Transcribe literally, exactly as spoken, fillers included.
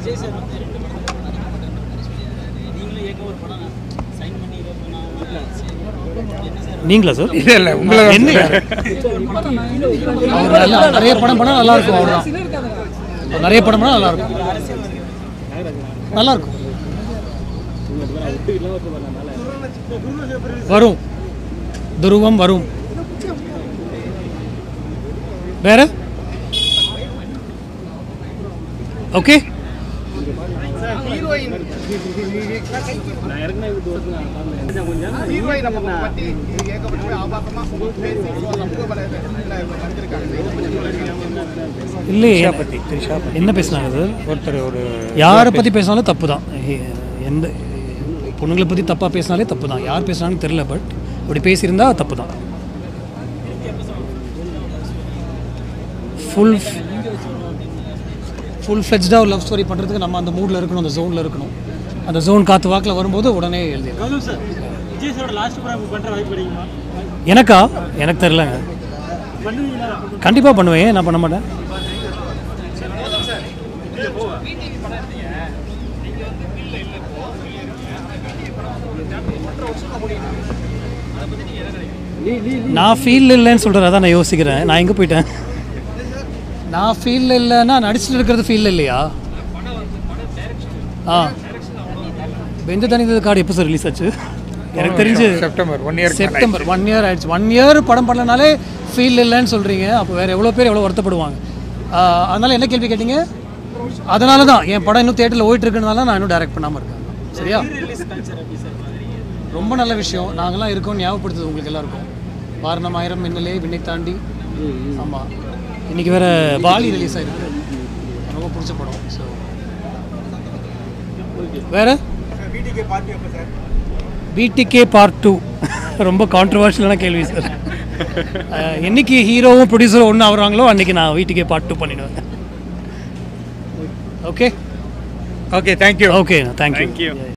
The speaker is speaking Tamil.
நீங்களா சார்? இல்லை இல்லை உங்களை என்ன நிறைய படம் பண்ணால் நல்லா இருக்கும். அவ்வளோதான், நிறைய படம் பண்ணால் நல்லா இருக்கும். நல்லா இருக்கும். வரும், துருவம் வரும். வேற ஓகே. இல்லையே என்ன பேசினாங்க சார்? ஒருத்தர் ஒரு யாரை பற்றி பேசினாலும் தப்பு தான். எந்த பொண்ணுங்களை பற்றி தப்பாக பேசினாலே தப்பு தான். யார் பேசுனாங்கன்னு தெரியல, பட் அப்படி பேசியிருந்தா தப்பு தான். ஃபுல் ஃபுல் ஃப்ளெஜ்டாக ஒரு லவ் ஸ்டோரி பண்ணுறதுக்கு நம்ம அந்த மூடில் இருக்கணும், அந்த ஜோனில் இருக்கணும். அந்த ஜோன் காற்று வாக்கில் வரும்போது உடனே எழுதி. எனக்கா? எனக்கு தெரிலங்க. கண்டிப்பாக பண்ணுவேன், நான் பண்ண மாட்டேன். நான் ஃபீல் இல்லைன்னு சொல்கிறேன், அதான் நான் யோசிக்கிறேன். நான் எங்கே போயிட்டேன்? நான் ஃபீல் இல்லைன்னா நடிச்சுட்டு இருக்கிறது ஃபீல் இல்லையா? ஆ, வெந்து தனிந்தது கார்டு எப்போ சார் ரிலீஸ் ஆச்சு? எனக்கு தெரிஞ்சு September one year September one year ஆயிடுச்சு. ஒன் இயர் படம் பண்ணனாலே ஃபீல் இல்லைன்னு சொல்கிறீங்க. அப்போ வேறு எவ்வளோ பேர் எவ்வளோ வருத்தப்படுவாங்க. அதனால் என்ன கேள்வி கேட்டீங்க? அதனால தான் என் படம் இன்னும் தேட்டரில் ஓயிட்டு இருக்குனால நான் இன்னும் டைரக்ட் பண்ணாமல் இருக்கேன். சரியா? ரொம்ப நல்ல விஷயம். நாங்களாம் இருக்கோம் ஞாபகப்படுத்துது உங்களுக்கு எல்லாருக்கும். வாரணம் ஆயிரம் மின்னலே விண்ணை தாண்டி. ஆமாம், இன்றைக்கி வேறு வாலி ரிலீஸ் ஆகிருக்கு. ரொம்ப பிடிச்ச படம். ஸோ வேறு பிடிகே பார்ட் டூ ரொம்ப கான்ட்ரவர்ஷியலான கேள்வி சார். என்னைக்கு ஹீரோவும் ப்ரொடியூசரும் ஒன்று ஆகுறாங்களோ அன்றைக்கி நான் வீட்டுக்கே பார்ட் டூ பண்ணிடுவேன். Okay okay, thank you. Okay, thank you.